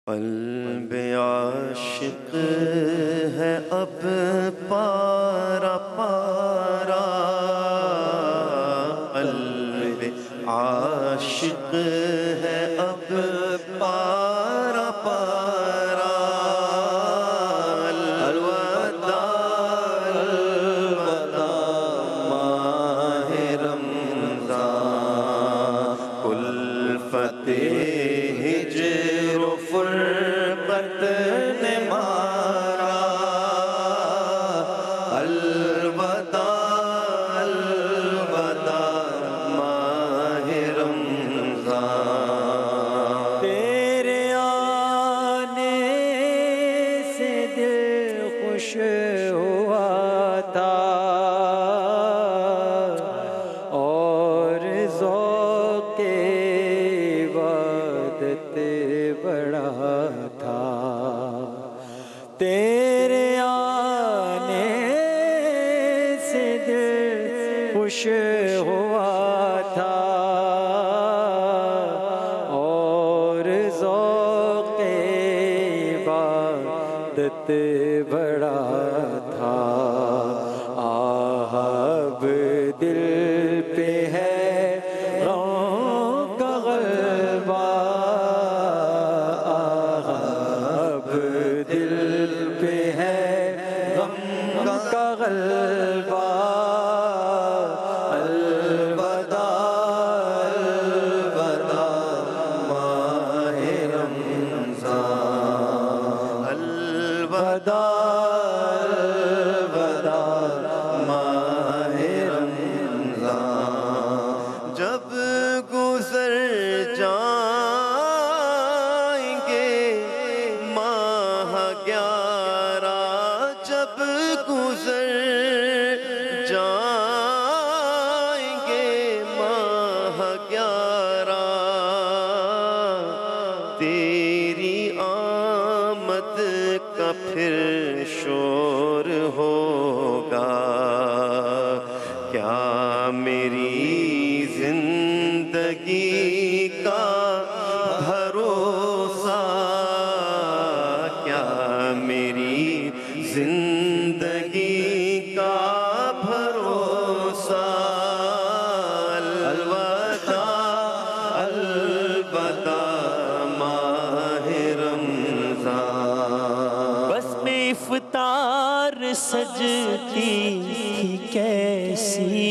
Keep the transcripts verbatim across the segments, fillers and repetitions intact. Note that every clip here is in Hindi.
क़ल्ब आशिक़ है अब पारा पारा, क़ल्ब आशिक़ है अब पारा पारा। अलवदा अलवदा माहे रमज़ान, उल्फ़ते हिज्र फ़ुरक़त ने मारा। अलवदा अलवदा माहे रमज़ान। तेरे आने से दिल खुश हुआ था और ज़ौक़े इबादत बड़ा था। तेरे आने से दिल खुश हुआ था और ज़ौक़े इबादत बड़ा था। आहब दिल पे है गम का ग़लबा, आहब दिल पे है गम का ग़लबा। अलवदा अलवदा माहे रमज़ान। अलवदा अलवदा माहे रमज़ान। जब गुज़र जाएंगे माह ग्यारह, जब गुज़र जाएंगे माह ग्यारह, तेरी आमद का फिर शोर होगा। क्या मेरी जिंदगी का भरोसा, क्या मेरी जिंदगी का भरोसा। अलवदा अलवदा माहे रमज़ान। बस में इफ्तार सजती थी कैसी,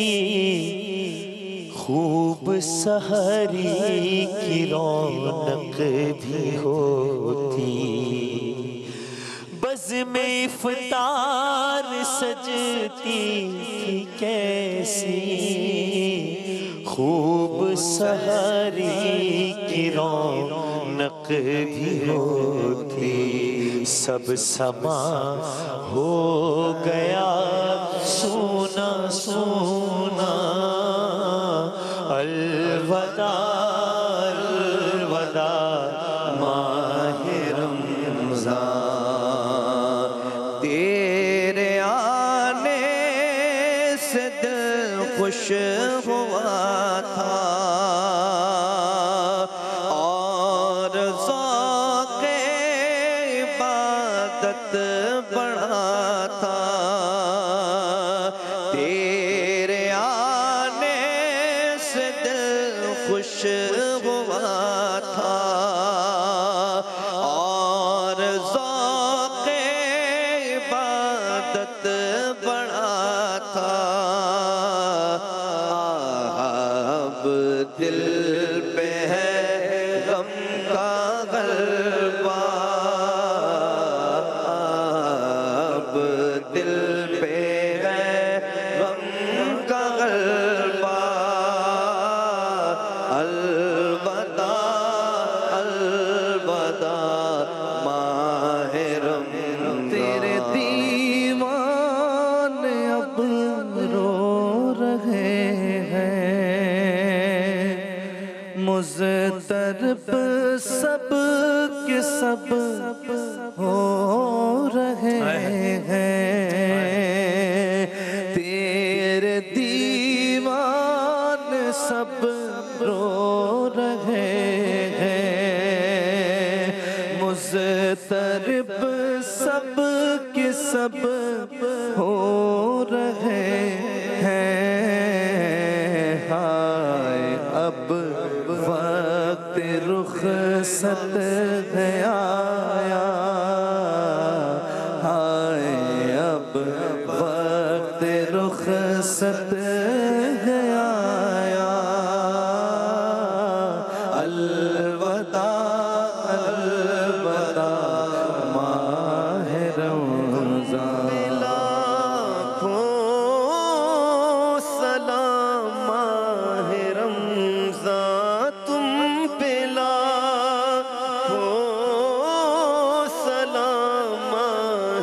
खूब सहरी की रौनक भी होती। बस में इफ्तार सजती थी कैसी, खूब सहरी की रौनक भी होती। सब समा हो गया सोना सोना। अलवदा अलवदा माहे रमज़ान। तेरे आने से दिल खुश हुआ था और ज़ौक़े इबादत बड़ा था। तेरे आने से दिल खुश हुआ था और ज़ौक़े इबादत बड़ा था। अब दिल पे है गम का ग़लबा, अब दिल पे है गम का ग़लबा। अलवदा अलवदा माहे रमज़ान। तेरे दीवाने अब रो रहे हैं, मुज़्तरब सब के सब हो रहे हैं। तेरे दीवाने सब रो रहे हैं, इस तरफ सब के सब हो रहे हैं। हाय अब वक्त रुखसत है आया, हाय अब वक्त रुखसत है आया। अलविदा अलविदा माह रमज़ान। लाखों सलाम माह रमज़ान तुम पे, लाखों सलाम माह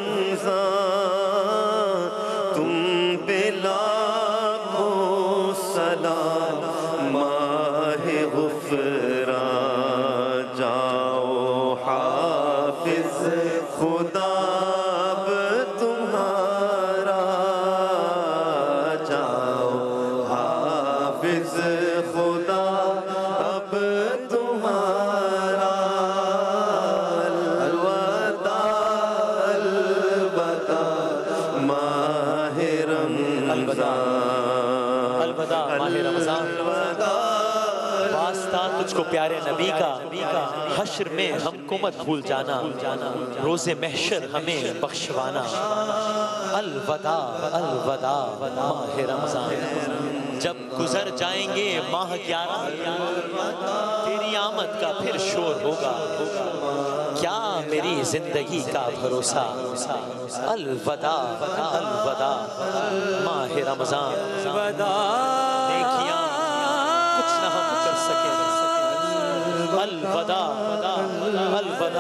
रमज़ान तुम पे, लाखों सलाम माह गुफ़रान। जाओ हाफ़िज़ खुदा अब तुम्हारा, जाओ हाफ़िज़ खुदा अब तुम्हारा। अलविदा अलविदा माह रमज़ान, अलविदा माह रमज़ान। वास्ता तुझको प्यारे नबी का, हश्र में हमको मत भूल जाना, रोज़े महशर हमें बख्शवाना। अलविदा अलविदा माह रमज़ान। जब गुजर जाएंगे माह ग्यारह, तेरी आमद का फिर शोर होगा, क्या मेरी जिंदगी का भरोसा। अलविदा अलविदा माह रमज़ान। नेकियां कुछ न हम कर सके, अलविदा अलविदा